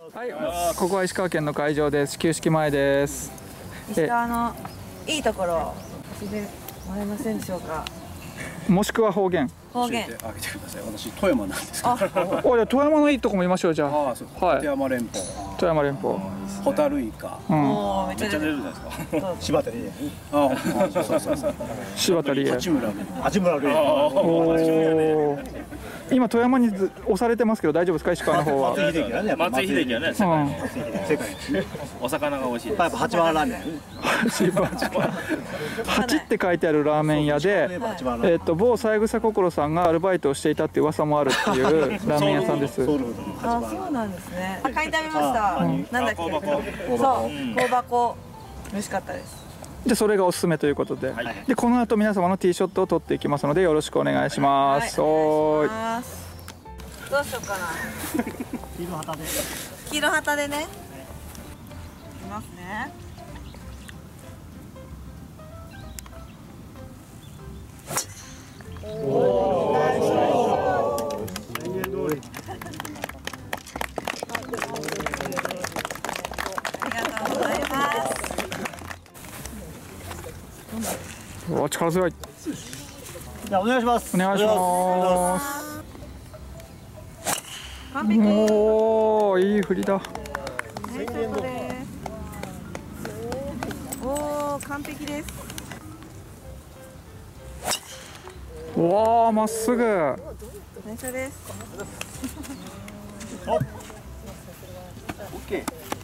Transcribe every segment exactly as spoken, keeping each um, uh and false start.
はい、ここは石川県の会場です。旧式前です。 石川のいいところを教えてもらえませんでしょうか。 もしくは方言。 方言。 教えてあげてください。私富山なんですけど。 あ、おいや富山のいいとこもいましょうじゃあ。 あ、そう。 はい。 富山連峰。 富山連峰。 ホタルイカ。 うん。 おお、めっちゃ出るじゃないですか。 柴田理恵。 あ、そうそうそうそう。 柴田理恵。 八村。 八村塁。 おお。今富山に押されてますけど大丈夫ですか、石川の方は。 松井秀喜はね。 松井秀喜はね、 世界一。 お魚が美味しいです。 やっぱ八幡ラーメン。 八って書いてあるラーメン屋で、えっと某三枝心さんがアルバイトをしていたっていう噂もあるっていうラーメン屋さんです。 あ、そうなんですね。あ、買い食べました。なんだっけ。 香箱。 そう、香箱。美味しかったです。 でそれがおすすめということで、はい、でこの後皆様のティーショットを撮っていきますのでよろしくお願いします。はい、おーい。 どうしようかな。 黄色旗で。 黄色旗でね。いきますね。おお。宣言通り。ありがとうございます。 お力強い。 じゃあお願いします。 お願いします。 完璧。 おお、いい振りだ。 はい、そうです。おお、完璧です。 わあ、まっすぐ。 内緒です。 オッケー。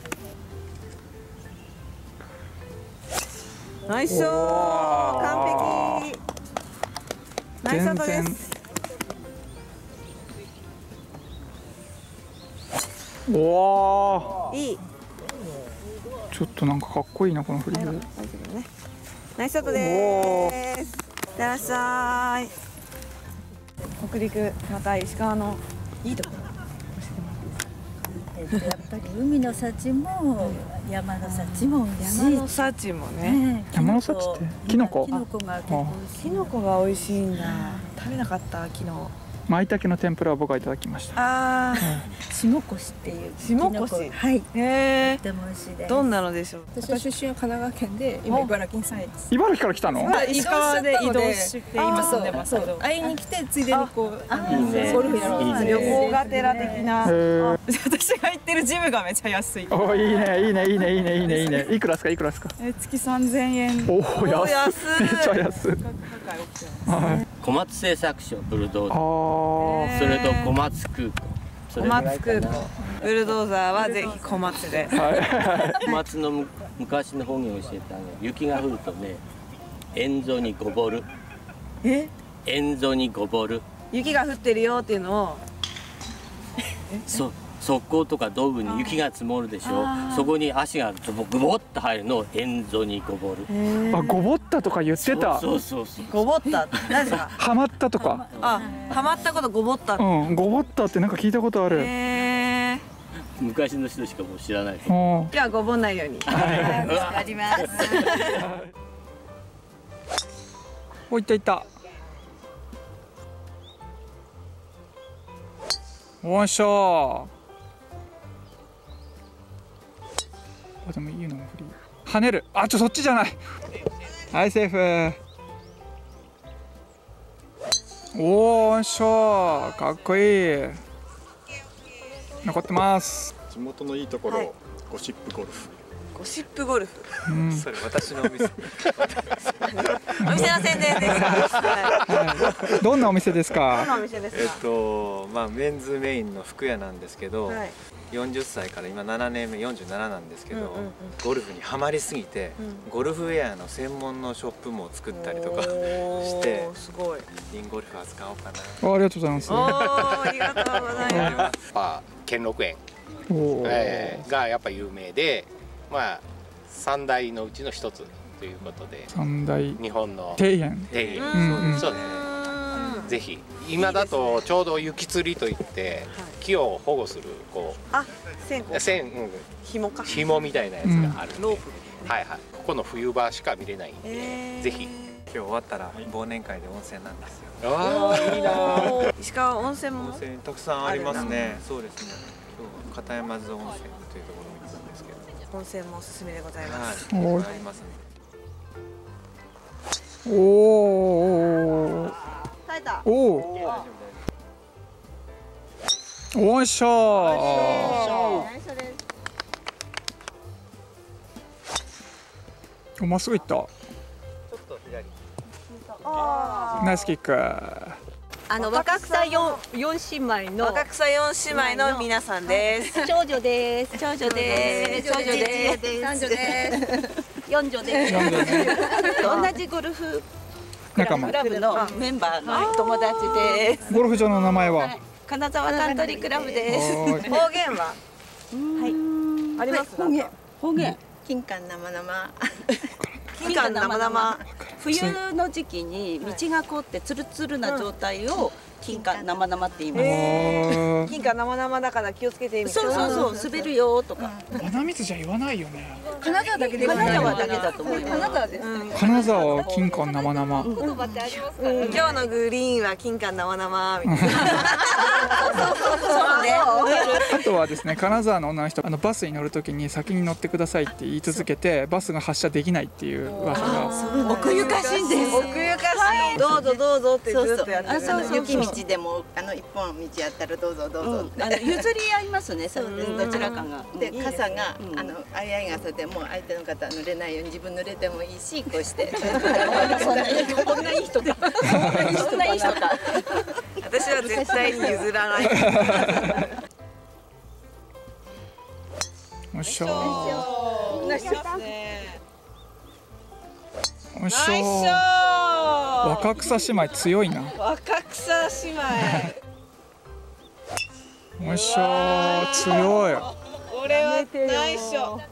ナイスショー、完璧。ナイスショットです。 おお。 いい。 ちょっとなんかかっこいいなこの振り。 ナイスショットです。いってらっしゃい。北陸、また石川のいいところ。 やっぱり海の幸も山の幸も美味しい。 山の幸もね。 山の幸ってキノコ。 キノコが結構美味しい。 キノコが美味しいんだ。食べなかった昨日。 舞茸の天ぷらを僕はいただきました。 ああ、 下越っていう下越。 はい。 へえ。 とても美味しいです。 どんなのでしょう。 私は出身は神奈川県で、今茨城に住んでます。 茨城から来たの？ 石川で移動して今住んでますけど、会いに来てついでにこうゴルフやろう。 旅行がてら的な。 私が行ってるジムがめっちゃ安い。 お、いいねいいねいいねいいねいいねいいね。いくらですかいくらですか？ え、月三千円。 おお、安い。めっちゃ安い。 小松製作所ブルドーザー。 それと小松空港。 小松空港。ブルドーザーはぜひ小松で。 小松のむ昔の方言を教えてあげる。雪が降るとね、塩素にごぼる。 え？ 塩素にごぼる。 雪が降ってるよっていうのを。 そう。側溝とか道具に雪が積もるでしょ。そこに足がグボグボっと入るのを塩素にごぼる。 あ、ごぼったとか言ってた。 そうそうそう。 ごぼった。何ですか？ はまったとか。 あ、はまったことごぼった。 うん、ごぼったってなんか聞いたことある。 へえ。 昔の人しかもう知らない。 じゃあごぼんないように。 わかります。 お、いったいった。おいしょー。あ、でもいいのも振り。跳ねる。あ、ちょ、そっちじゃない。はい、セーフ。おー、よいしょ。かっこいい。残ってます。 地元のいいところ、はい、ゴシップゴルフ。 ゴシップゴルフ。 うん、それ私のお店。 お店の宣伝ですか。 はい、どんなお店ですか。 どんなお店ですか。 えっと、まあ、メンズメインの服屋なんですけど。はい、よんじゅっさいから今ななねんめ、よんじゅうなななんですけど、ゴルフにはまりすぎて、うん、ゴルフウェアの専門のショップも作ったりとかしてすごいリンゴルフ扱おうかな。 あ、ありがとうございます。 ありがとうございます。 あ、兼六園、えー、がやっぱ有名で、まあ三大のうちの一つということで、 三大日本の庭園。 庭園、そうですね。ぜひ今だとちょうど雪吊りといって木を保護するこう、 あ、線香、 線、うん、 紐か、 紐みたいなやつがあるんで、 ロープ、 はいはい、ここの冬場しか見れないんで、ぜひ。 今日終わったら忘年会で温泉なんですよ。 ああ、いいな。 石川温泉も温泉たくさんありますね。そうですね。 今日は片山津温泉というところに行くんですけど、 温泉もおすすめでございます。 はい、ありますね。 おお耐えた。 おおおいしょー。まっすぐ行った。 ちょっと左。 ナイスキック。 あの若草四四姉妹の若草四姉妹の皆さんです。 長女です。長女です。長女です。三女です。四女です。同じゴルフ仲間クラブのメンバーの友達です。 ゴルフ場の名前は金沢カントリークラブです。 方言ははいあります。 方言方言金柑生生。 金柑生生。 冬の時期に道が凍ってツルツルな状態を金柑生生って言います。 金柑生生だから気をつけてみたいな。 そうそうそう滑るよとか。 花水じゃ言わないよね。 金沢だけで金沢だけだと思います。金沢です。 金沢金柑生生。 今日のグリーンは金柑生生みたいな。 そうね。 あとはですね、金沢の女の人、あのバスに乗るときに先に乗ってくださいって言い続けて、バスが発車できないっていう噂が。 奥ゆかしいんです。 奥ゆかしい。どうぞどうぞってずっとやってる。 そうそう。雪道でもあの一本道やったらどうぞどうぞ。 あの譲り合いますね。どちらかが。 で傘があの相合い傘でも相手の方濡れないように自分濡れてもいいしこうして。 こんないい人か。そんないい人か。 私は絶対に譲らない。 よいしょー。 ナイスね。 よいしょー。若草姉妹強いな。 若草姉妹。 よいしょー、強い。 これはナイスショ。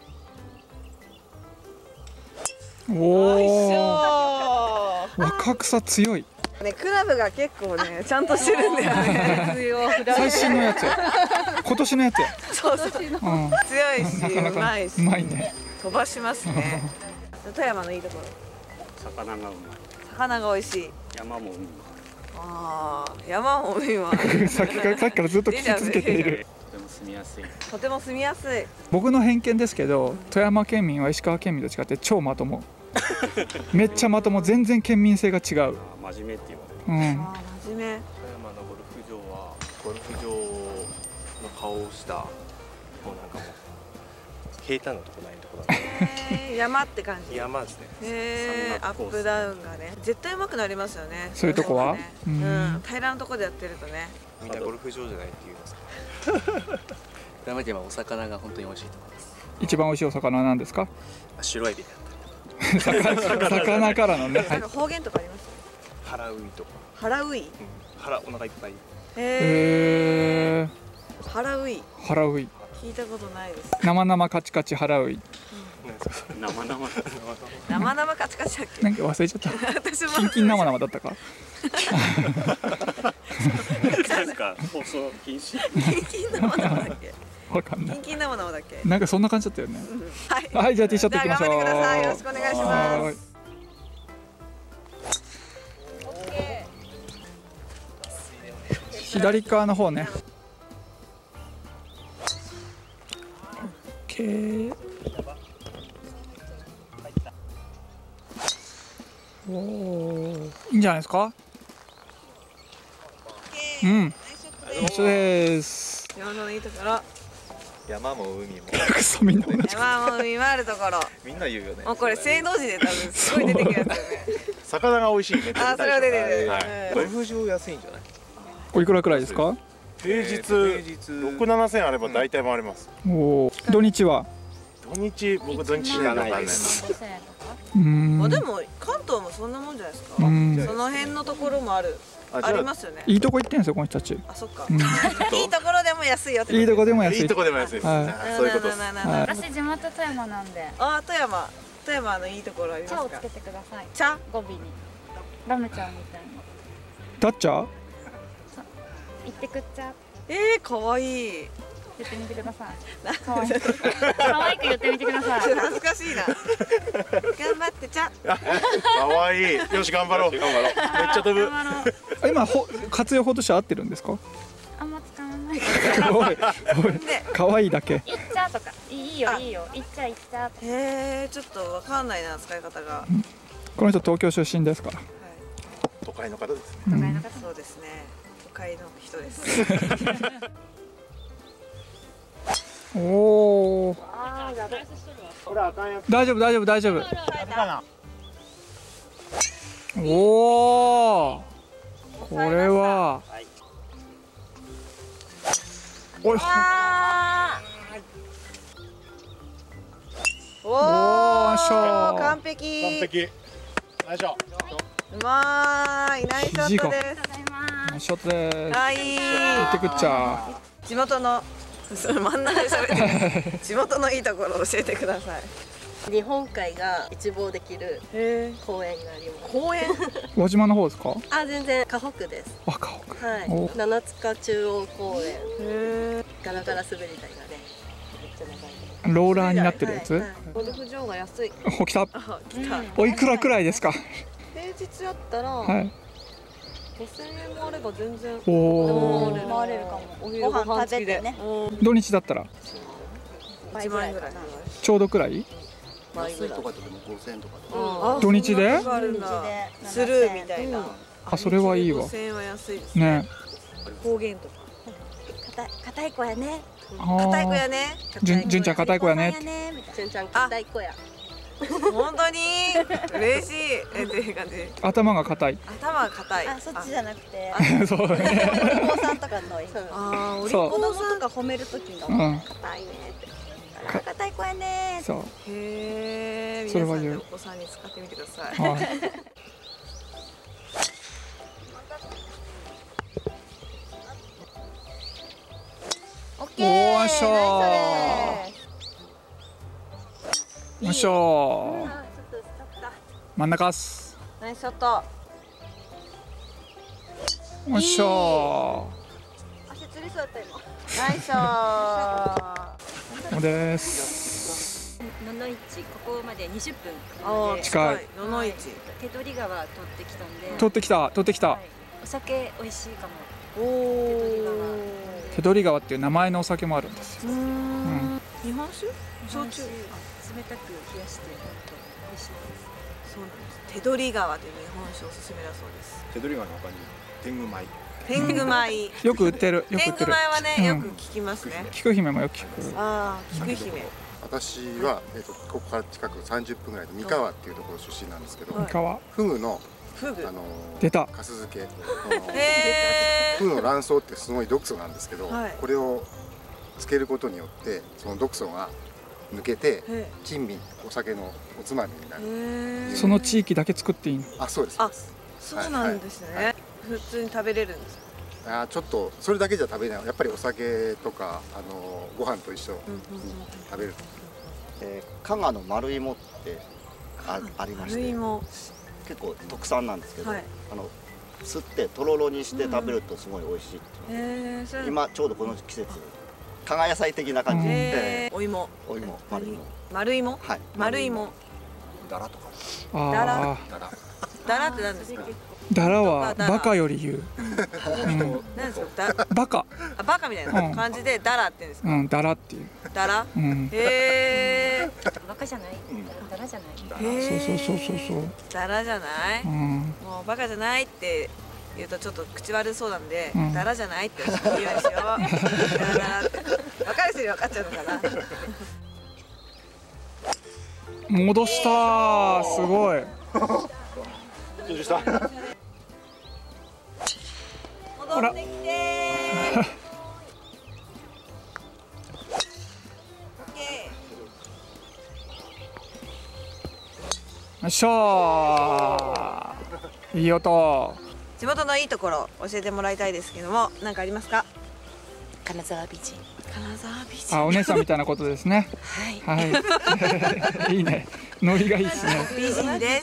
おお。若草強い。 ね、クラブが結構ね、ちゃんとしてるんだよね。 最新のやつや。今年のやつや。 そうそう。強いし、うまいし。 うまいね。 飛ばしますね。富山のいいところ。 魚がうまい。 魚が美味しい。 山も海も。 ああ、山も海も。 さっきからさっきからずっと聞き続けている。 とても住みやすい。 とても住みやすい。 僕の偏見ですけど、富山県民は石川県民と違って超まとも。めっちゃまとも、全然県民性が違う。 真面目って言われる。 うん。 ああ、真面目。 富山のゴルフ場はゴルフ場の顔をしたもうなんかもう平坦なとこないとこだね。 山って感じ。 山ですね。 へえ、アップダウンがね、絶対上手くなりますよね。 そういうとこは？ うん、平らなとこでやってるとね。 みんなゴルフ場じゃないって言います。 富山県はお魚が本当に美味しいと思います。 一番美味しいお魚は何ですか？ 白エビで魚, 魚からのね。 なんか方言とかあります？ ハラウイとか。 ハラウイ。 腹お腹いっぱい。 へえ。ハラウイ。 ハラウイ。 聞いたことないです。 生々カチカチハラウイ。 生々。 生々カチカチだっけ？ なんか忘れちゃった。 私も。 キンキン生々だったか。 なんか放送禁止。 キンキン生々だっけ？ わかんない。 キンキン生々だっけ？ なんかそんな感じだったよね。 はい。 はい、じゃあティーショット行きましょう。 頑張ってください。よろしくお願いします。 左側の方ね。オッケー。おお、いいんじゃないですか。うん。一緒です。 山のいいところ。 山も海も。 クソみんな同じ。 山も海もあるところ。 みんな言うよね。 もうこれ正の字で多分すごい出てくるやつよね。 魚が美味しいね。 あ、それは出てる。 ゴルフ場安いんじゃない？ おいくらくらいですか？ 平日六七千あれば大体回れます。 おお。土日は？ 土日僕土日知らないです。 うん。 あ、でも関東もそんなもんじゃないですか。その辺のところもある。ありますよね。 いいとこ行ってんですよこの人たち。 あ、そっか。いいところでも安いよって。 いいとこでも安い。 いいとこでも安い。そういうことです。 私地元富山なんで。 あ、富山。富山のいいところありますか？ 茶をつけてください。 茶？ 語尾に。ラムちゃんみたいに。 ダッチャー？ 言ってくっちゃ。 ええ、可愛い。 言ってみてください。可愛い。可愛く言ってみてください。 恥ずかしいな。頑張ってちゃ。 可愛い。よし頑張ろう。頑張ろう。めっちゃ飛ぶ。 今ほ活用法として合ってるんですか？ あんま使わない。 ないかおいおい可愛いだけ。 いっちゃとかいいよいいよいっちゃいっちゃ。 へえ、ちょっとわかんないな使い方が。 この人東京出身ですか。 都会の方ですね。 都会の方、そうですね。都会の人です。 おお。大丈夫大丈夫大丈夫。おお。これは。おい。 おお、完璧。 完璧。ナイスショット。 うまーい、ナイスショットです。 ナイスショットです。 はい。 行ってくっちゃ。 地元の、その真ん中で喋って。地元のいいところを教えてください。 日本海が一望できる公園があります。 公園？ 輪島の方ですか？ あ、全然河北です。 あ、河北。 はい。七塚中央公園。ガラガラ滑り台がね、めっちゃ長い。 ローラーになってるやつ？ ゴルフ場が安い。 お、来た。 来た。 おいくらくらいですか？ 平日やったら。 はい。 ごせんえんもあれば全然。 おお。 回れるかも。お昼ご飯食べてね。 土日だったら。 いちまんえんぐらい。 ちょうどくらい？ 安いとかでもごせんえんとか。 土日で？ スルーみたいな。 あ、それはいいわ。 ごせんえんは安いですね。方言とか。 硬い子やね。 硬い子やね。 じゅん、じゅんちゃん硬い子やね。 じゅんちゃん硬い子や。 本当に嬉しい。え、っていう感じ。 頭が硬い。 頭が硬い。 あ、そっちじゃなくて。 そうね。 お子さんとかの。 ああ、お子さんが褒める時の。硬いねって。硬い子やね。 そう。 へえ。 それは言う。 お子さんに使ってみてください。 はい。 オッケー。 よいしょー。よいしょー。真ん中っす。 ナイスショット。 よいしょー。足つりそうだった今。 ナイスショー。 おです。 野々市、ここまでにじゅっぷん。 ああ、近い。 野々市。 手取川取ってきたんで。 取ってきた、取ってきた。 お酒美味しいかも。 おお。手取川っていう名前のお酒もあるんですよ。うん。 日本酒？焼酎。 冷たく冷やして本当美味しいです。 そうなんです。手取川という日本酒おすすめだそうです。 手取川の他に天狗米。 天狗米。 よく売ってる。 天狗米はね、よく聞きますね。 菊姫もよく聞く。 ああ、菊姫。 私は、えっと、ここから近くさんじゅっぷんぐらいで三河っていうところ出身なんですけど。 三河。 フグの。 フグ。 あの。 出た。 粕漬け。 へえ。 フグの卵巣ってすごい毒素なんですけど、これを。つけることによって、その毒素が。抜けて、珍味、お酒のおつまみになる。 その地域だけ作っていいの。 あ、そうです。 あ、そうなんですね。普通に食べれるんですか。 あ、ちょっとそれだけじゃ食べれない。やっぱりお酒とかあのご飯と一緒に食べる。 えー、加賀の丸芋ってあありまして、結構特産なんですけど、はい、あの吸ってとろろにして食べるとすごい美味しいっていうので、今ちょうどこの季節。加賀野菜的な感じで、 お芋、 お芋、丸芋、 丸芋、 はい、 丸芋、 だらとか、 だら、だらって何ですか？ だらはバカより言う。 何ですか？ バカ。 あ、バカみたいな感じでだらって言うんですか？ うん、だらっていう。 だら？へえ。 バカじゃない？だらじゃない？ そうそうそうそうそう。 だらじゃない？もうバカじゃないって言うとちょっと口悪そうなんで、だらじゃないって言うようにしよう。だらって分かる人に分かっちゃうのかな。 戻したー、すごい。 どうした？ 戻ってきてー。 よっしゃー。いい音。 地元のいいところ教えてもらいたいですけども、何かありますか？ 金沢美人。 金沢美人。 あ、お姉さんみたいなことですね。はい。はい。いいね。ノリがいいですね。 美人です。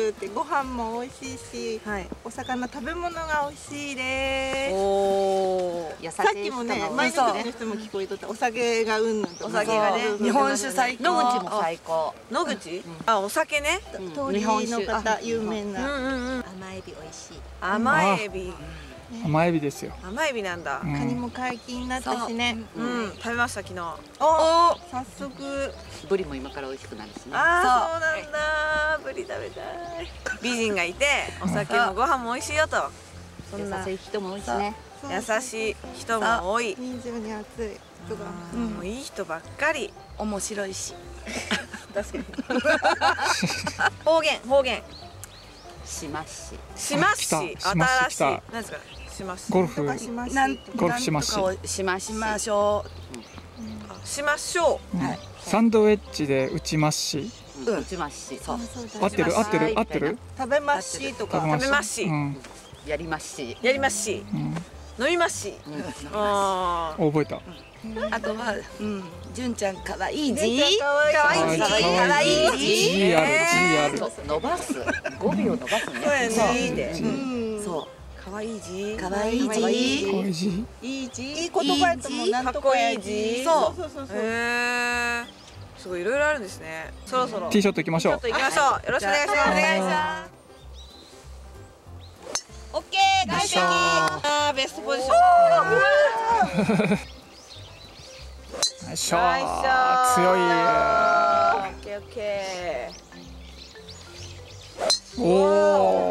で、ご飯も美味しいし、お魚食べ物が美味しいです。 おお。 さっきもね、前の人も聞こえとった、お酒がうんぬんと。 お酒がね。 日本酒最高。 野口も最高。野口？あ、お酒ね。 日本酒の方有名な。 甘エビ美味しい。 甘エビ。 甘エビですよ。 甘エビなんだ。 カニも解禁になったしね。 うん、食べました昨日。 おお、早速。 ブリも今から美味しくなるしね。 ああ、そうなんだ。ブリ食べたい。美人がいて、お酒もご飯も美味しいよと。 優しい人も多いしね。 優しい人も多い。 非常に熱い人が。 もういい人ばっかり。 面白いし。 確かに。方言、方言。 しまし。 しまし。新しい。何ですか。しまし。 ゴルフ。 なんゴルフしまし。 しましましょう。 しましょう。 サンドウェッジで打ちまし。 打ちまし。そう。 合ってる合ってる合ってる。 食べましとか。 食べまし。 やりまし。 やりまし。飲みまし。ああ。覚えた。 あとは、うん、純ちゃん可愛い字。 可愛い字。可愛い字。 字ある字ある。 伸ばす。語尾を伸ばすね。 そう。可愛い字。 可愛い字。 可愛い字。 いい字。いい言葉やともなんとかいい字。 そうそうそうそう。へえ。すごいいろいろあるんですね。そろそろ。 ティーショット行きましょう。 ティーショット行きましょう。よろしくお願いします。お願いします。オッケー、完璧。ああ、ベストポジション。 よいしょー、強い。 オッケーオッケー。おお。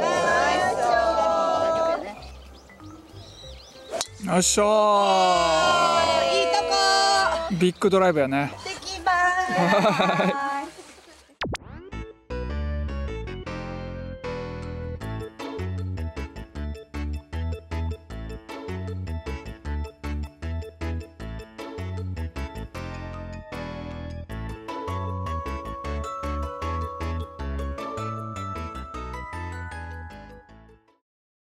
よいしょー。 いいとこ。 ビッグドライブやね。 できます。